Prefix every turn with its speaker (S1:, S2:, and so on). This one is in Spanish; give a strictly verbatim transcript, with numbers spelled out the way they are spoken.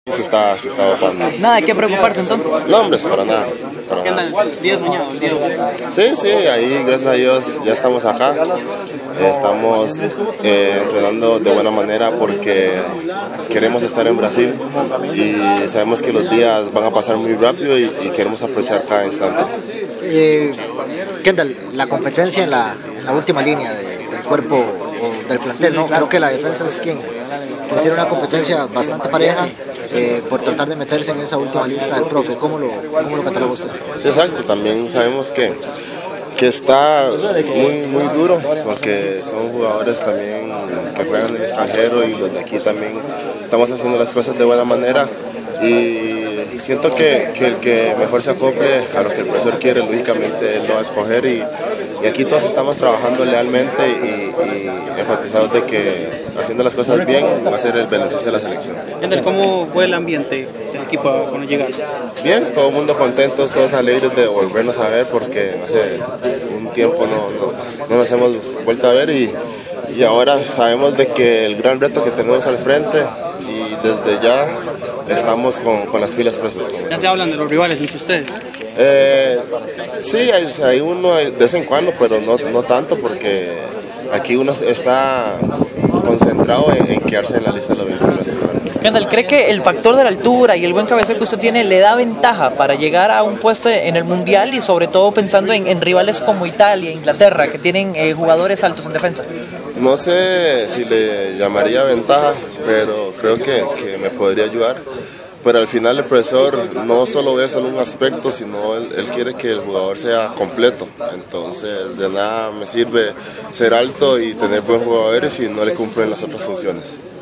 S1: Se está, se está votando.
S2: Nada, ¿de qué preocuparse entonces?
S1: No, hombre, para nada. Para
S2: ¿Qué
S1: nada.
S2: andan? ¿Día soñado? ¿El día soñado?
S1: Sí, sí, ahí gracias a Dios ya estamos acá. Estamos eh, entrenando de buena manera porque queremos estar en Brasil y sabemos que los días van a pasar muy rápido y, y queremos aprovechar cada instante.
S3: Eh, Kendall, la competencia en la, en la última línea de, del cuerpo o del plantel, ¿no? Creo que la defensa es quien, quien tiene una competencia bastante pareja eh, por tratar de meterse en esa última lista del profe. ¿Cómo lo, cómo lo cataloga usted?
S1: Sí, exacto, también sabemos que, que está muy, muy duro porque son jugadores también que juegan en el extranjero y los de aquí también estamos haciendo las cosas de buena manera y siento que, que el que mejor se acople a lo que el profesor quiere, lógicamente él lo va a escoger y, y aquí todos estamos trabajando lealmente y, y enfatizados de que haciendo las cosas bien va a ser el beneficio de la selección.
S2: ¿Cómo fue el ambiente del equipo cuando llegaron?
S1: Bien, todo el mundo contentos, todos alegres de volvernos a ver porque hace un tiempo no, no, no nos hemos vuelto a ver y, y ahora sabemos de que el gran reto que tenemos al frente y desde ya estamos con, con las pilas puestas.
S2: ¿Ya se hablan de los rivales entre ustedes?
S1: Eh, sí, hay, hay uno de vez en cuando, pero no, no tanto porque aquí uno está concentrado en, en quedarse en la lista de los veintitrés.
S2: Kendall, ¿cree que el factor de la altura y el buen cabeceo que usted tiene le da ventaja para llegar a un puesto en el Mundial y sobre todo pensando en, en rivales como Italia e Inglaterra que tienen eh, jugadores altos en defensa?
S1: No sé si le llamaría ventaja, pero creo que, que me podría ayudar. Pero al final el profesor no solo ve solo un aspecto, sino él, él quiere que el jugador sea completo. Entonces de nada me sirve ser alto y tener buenos jugadores si no le cumplen las otras funciones.